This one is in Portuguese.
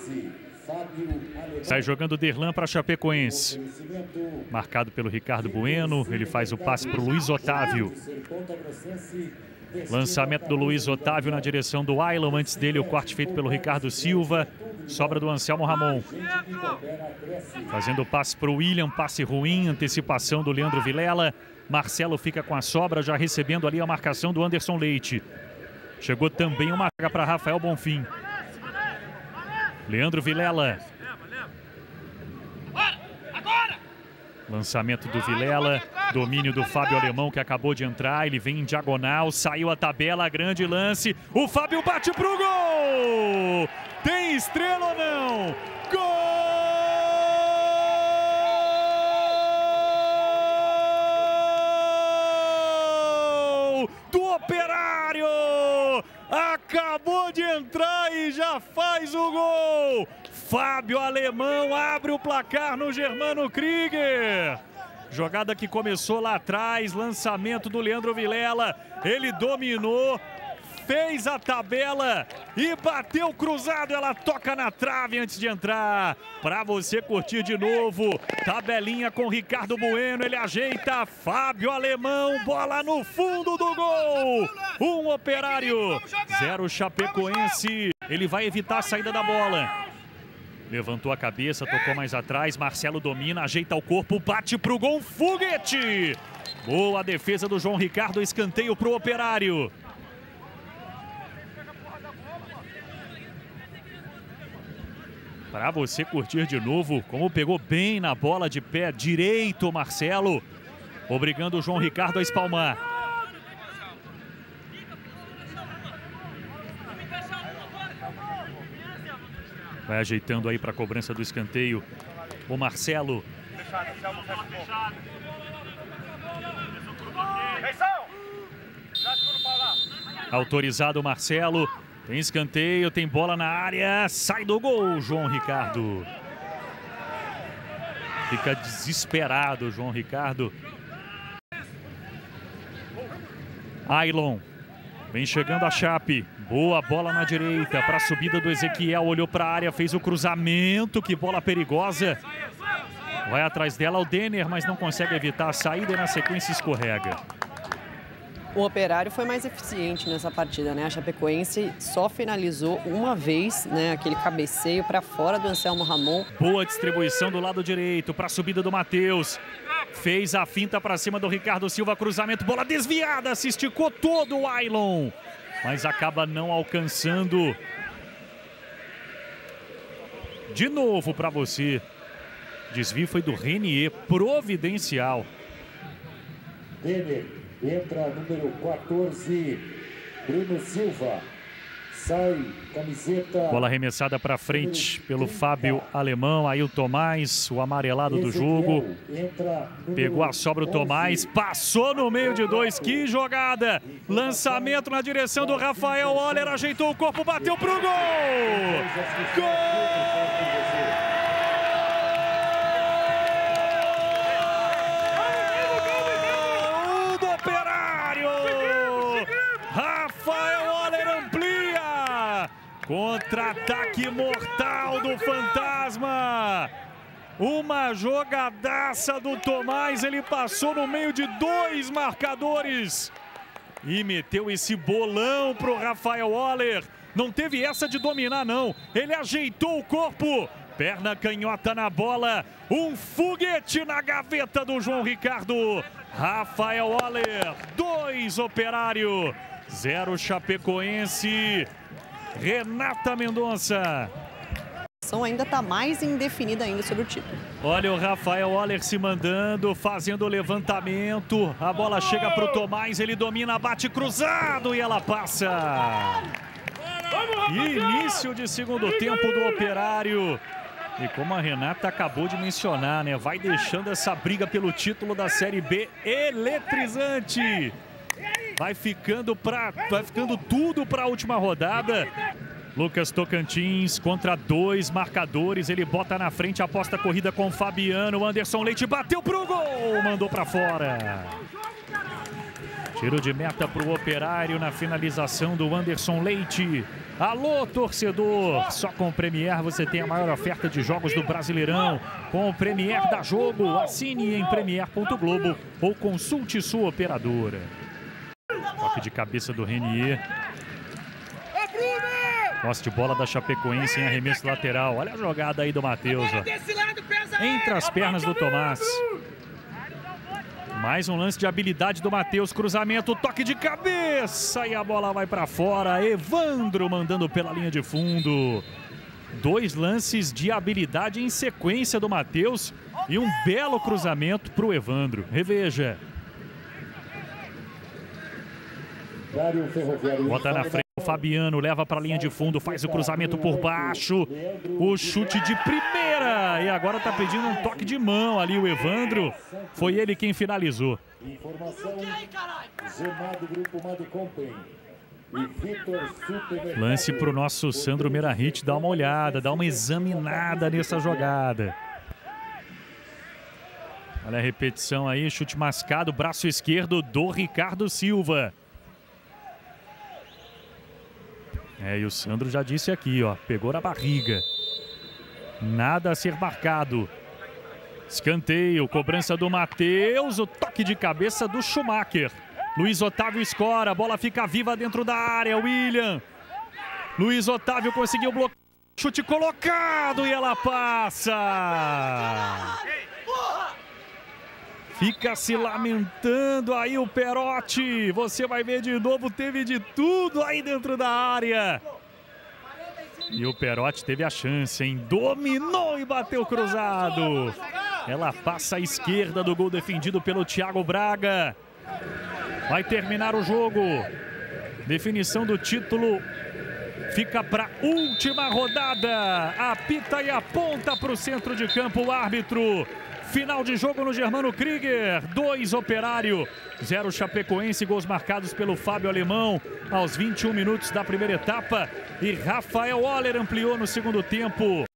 Sai jogando Derlan para Chapecoense. Marcado pelo Ricardo Bueno. Ele faz o passe para o Luiz Otávio. Lançamento do Luiz Otávio na direção do Ailon. Antes dele o corte feito pelo Ricardo Silva. Sobra do Anselmo Ramon. Fazendo o passe para o William. Passe ruim. Antecipação do Leandro Vilela. Marcelo fica com a sobra, já recebendo ali a marcação do Anderson Leite. Chegou também uma carga para Rafael Bonfim. Leandro Vilela. Lançamento do Vilela. Domínio do Fábio Alemão, que acabou de entrar. Ele vem em diagonal. Saiu a tabela. Grande lance. O Fábio bate pro gol. Tem estrela ou não? Gol do Operário. Acabou de entrar e já faz o gol. Fábio Alemão abre o placar no Germano Krieger. Jogada que começou lá atrás, lançamento do Leandro Vilela. Ele dominou, fez a tabela e bateu cruzado. Ela toca na trave antes de entrar. Para você curtir de novo, tabelinha com Ricardo Bueno. Ele ajeita, Fábio Alemão, bola no fundo do gol. 1 Operário, 0 Chapecoense. Ele vai evitar a saída da bola. Levantou a cabeça, tocou mais atrás. Marcelo domina, ajeita o corpo, bate pro gol. Foguete! Boa defesa do João Ricardo. Escanteio pro Operário. Para você curtir de novo, como pegou bem na bola de pé direito, Marcelo. Obrigando o João Ricardo a espalmar. Vai ajeitando aí para a cobrança do escanteio o Marcelo. Autorizado o Marcelo. Tem escanteio, tem bola na área. Sai do gol, João Ricardo. Fica desesperado o João Ricardo. Ailon. Vem chegando a Chape. Boa bola na direita para a subida do Ezequiel. Olhou para a área, fez o cruzamento. Que bola perigosa. Vai atrás dela o Denner, mas não consegue evitar a saída e na sequência escorrega. O Operário foi mais eficiente nessa partida, né? A Chapecoense só finalizou uma vez, né? Aquele cabeceio para fora do Anselmo Ramon. Boa distribuição do lado direito para a subida do Matheus. Fez a finta para cima do Ricardo Silva, cruzamento, bola desviada, se esticou todo o Ailon, mas acaba não alcançando. De novo para você. Desvio foi do Renier, providencial. Denner, entra número 14, Bruno Silva. Sai, camiseta. Bola arremessada para frente pelo Fábio Alemão. Aí o Tomás, o amarelado do jogo. Pegou a sobra o Tomás. Passou no meio de dois. Que jogada. Lançamento na direção do Rafael Oller. Ajeitou o corpo, bateu pro gol. Gol do Operário. Rafael Oller amplia. Contra-ataque mortal do Fantasma. Uma jogadaça do Tomás. Ele passou no meio de dois marcadores e meteu esse bolão pro Rafael Oller. Não teve essa de dominar, não. Ele ajeitou o corpo. Perna canhota na bola. Um foguete na gaveta do João Ricardo. Rafael Oller, 2 Operário, 0 Chapecoense. Renata Mendonça. Ainda está mais indefinida ainda sobre o título. Olha o Rafael Oller se mandando, fazendo o levantamento. A bola chega para o Tomás, ele domina, bate cruzado e ela passa. Início de segundo tempo do Operário. E como a Renata acabou de mencionar, né? Vai deixando essa briga pelo título da Série B eletrizante. Vai ficando tudo para a última rodada. Lucas Tocantins contra 2 marcadores. Ele bota na frente, aposta a corrida com o Fabiano. Anderson Leite bateu pro gol, mandou para fora. Tiro de meta para o Operário na finalização do Anderson Leite. Alô, torcedor! Só com o Premier você tem a maior oferta de jogos do Brasileirão. Com o Premier dá jogo. Assine em premier.globo ou consulte sua operadora. Toque de cabeça do Renier. Posse de bola da Chapecoense em arremesso lateral. Olha a jogada aí do Matheus. Entre as pernas do Tomás. Mais um lance de habilidade do Matheus. Cruzamento, toque de cabeça. E a bola vai para fora. Evandro mandando pela linha de fundo. 2 lances de habilidade em sequência do Matheus. E um belo cruzamento para o Evandro. Reveja. Bota na frente. O Fabiano leva para a linha de fundo, faz o cruzamento por baixo, o chute de primeira, e agora está pedindo um toque de mão ali o Evandro, foi ele quem finalizou. Lance para o nosso Sandro Merahit dar uma olhada, dar uma examinada nessa jogada. Olha a repetição aí, chute mascado, braço esquerdo do Ricardo Silva. E o Sandro já disse aqui, ó, pegou na barriga. Nada a ser marcado. Escanteio, cobrança do Matheus, o toque de cabeça do Schumacher. Luiz Otávio escora, a bola fica viva dentro da área, William. Luiz Otávio conseguiu bloquear, chute colocado e ela passa. Fica se lamentando aí o Perotti. Você vai ver de novo, teve de tudo aí dentro da área. E o Perotti teve a chance, hein? Dominou e bateu cruzado. Ela passa à esquerda do gol defendido pelo Thiago Braga. Vai terminar o jogo. Definição do título fica para última rodada. Apita e aponta para o centro de campo o árbitro. Final de jogo no Germano Krieger, 2 Operário, 0 Chapecoense, gols marcados pelo Fábio Alemão aos 21 minutos da primeira etapa. E Rafael Oller ampliou no segundo tempo.